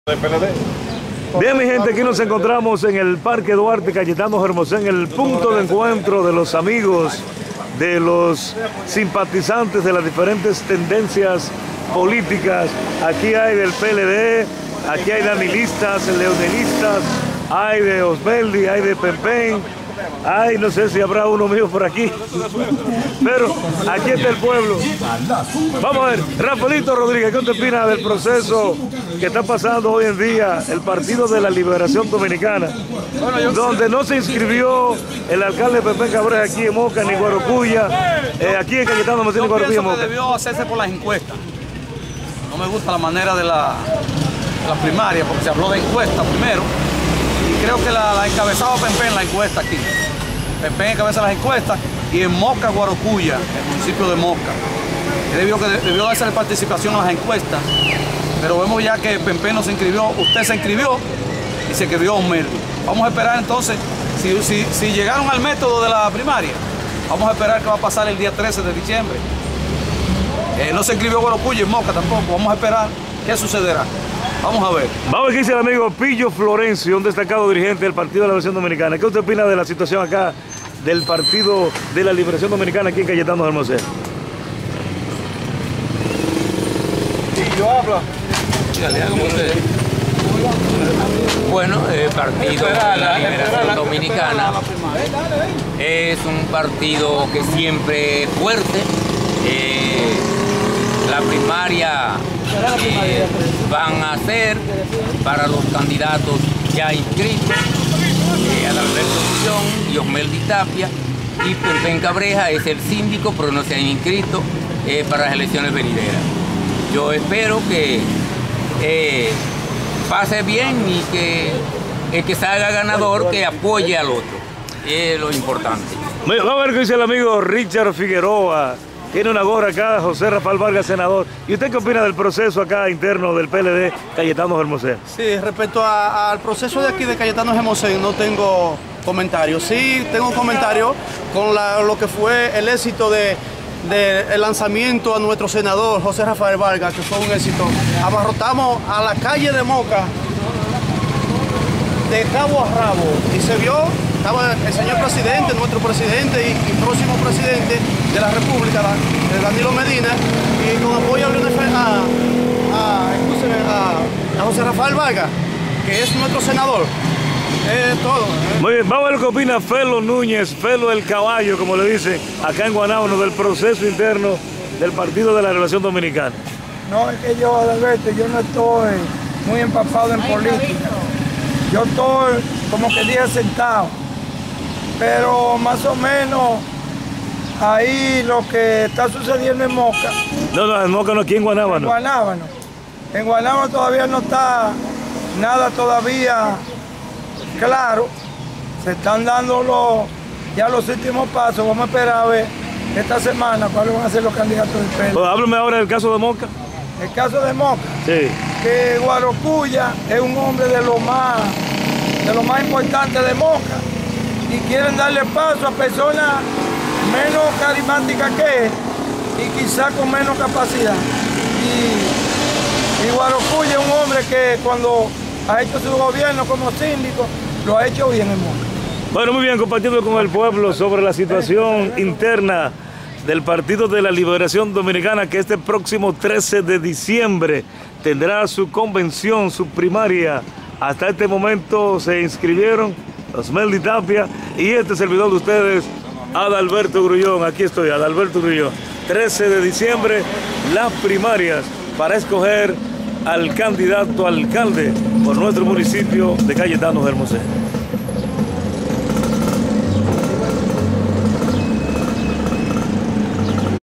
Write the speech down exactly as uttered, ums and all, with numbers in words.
Bien, mi gente, aquí nos encontramos en el Parque Duarte Cayetano Hermosén, el punto de encuentro de los amigos, de los simpatizantes de las diferentes tendencias políticas. Aquí hay del P L D, aquí hay danilistas, leonelistas, hay de Osmeldi, hay de Pempén, ay, no sé si habrá uno mío por aquí, pero aquí está el pueblo. Vamos a ver, Rafaelito Rodríguez, ¿qué usted opina del proceso que está pasando hoy en día el Partido de la Liberación Dominicana, donde no se inscribió el alcalde Pempén Cabreja aquí en Moca ni Guarocuya, eh, aquí en Cayetano Hermosén y Guarocuya? Yo pienso que debió hacerse por las encuestas. No me gusta la manera de la, de la primaria, porque se habló de encuestas primero. Y creo que la, la encabezaba Pempén la encuesta aquí. Pempén encabeza las encuestas y en Moca, Guarocuya, el municipio de Moca. Debió, que debió darse la participación en las encuestas, pero vemos ya que Pempén no se inscribió, usted se inscribió y se inscribió Osmeldi. Vamos a esperar entonces, si, si, si llegaron al método de la primaria, vamos a esperar qué va a pasar el día trece de diciembre. Eh, no se inscribió Guarocuya y Moca tampoco, vamos a esperar qué sucederá. Vamos a ver. Vamos a ver qué dice el amigo Pillo Florencio, un destacado dirigente del Partido de la Liberación Dominicana. ¿Qué usted opina de la situación acá del Partido de la Liberación Dominicana aquí en Cayetano Hermosén? Pillo habla. Bueno, el Partido de la Liberación Dominicana es un partido que siempre es fuerte. Eh, la primaria eh, van a ser para los candidatos ya inscritos, eh, Adalberto Gullón y Osmeldi Tapia, y Pempén Cabreja es el síndico, pero no se han inscrito eh, para las elecciones venideras. Yo espero que eh, pase bien y que el que salga ganador que apoye al otro, es lo importante. Vamos a ver qué dice el amigo Richard Figueroa. Tiene una gorra acá, José Rafael Vargas, senador. ¿Y usted qué opina del proceso acá interno del P L D Cayetano Hermosén? Sí, respecto a, al proceso de aquí de Cayetano Hermosén no tengo comentarios. Sí tengo un comentario con la, lo que fue el éxito de, de el lanzamiento a nuestro senador José Rafael Vargas, que fue un éxito. Abarrotamos a la calle de Moca de cabo a rabo y se vio, estaba el señor presidente, nuestro presidente y, y próximo presidente de la República, Danilo Medina, y con apoyo a, a, a, a José Rafael Vargas, que es nuestro senador. Es todo. ¿eh? Muy bien, vamos a ver qué opina Felo Núñez, Felo el caballo, como le dicen acá en Guanábano, del proceso interno del Partido de la Liberación Dominicana. No, es que yo, Adalberto, yo no estoy muy empapado en política. Yo estoy, como que dije, sentado. Pero más o menos ahí lo que está sucediendo en Moca. No, no, en Moca no, aquí en Guanábano. En Guanábano. En Guanábano todavía no está nada todavía claro. Se están dando los, ya los últimos pasos. Vamos a esperar a ver esta semana cuáles van a ser los candidatos del P L D. Pues háblame ahora del caso de Moca. El caso de Moca. Sí. Que Guarocuya es un hombre de lo más, de lo más importante de Moca. Y quieren darle paso a personas menos carismáticas que él y quizá con menos capacidad. Y, y Guarocuya es un hombre que cuando ha hecho su gobierno como síndico, lo ha hecho bien en Moca. Bueno, muy bien, compartiendo con el pueblo sobre la situación interna del Partido de la Liberación Dominicana, que este próximo trece de diciembre tendrá su convención, su primaria. Hasta este momento se inscribieron Osmeldi Tapia y este servidor de ustedes, Adalberto Grullón. Aquí estoy, Adalberto Grullón. trece de diciembre, las primarias para escoger al candidato alcalde por nuestro municipio de Cayetano Hermosén.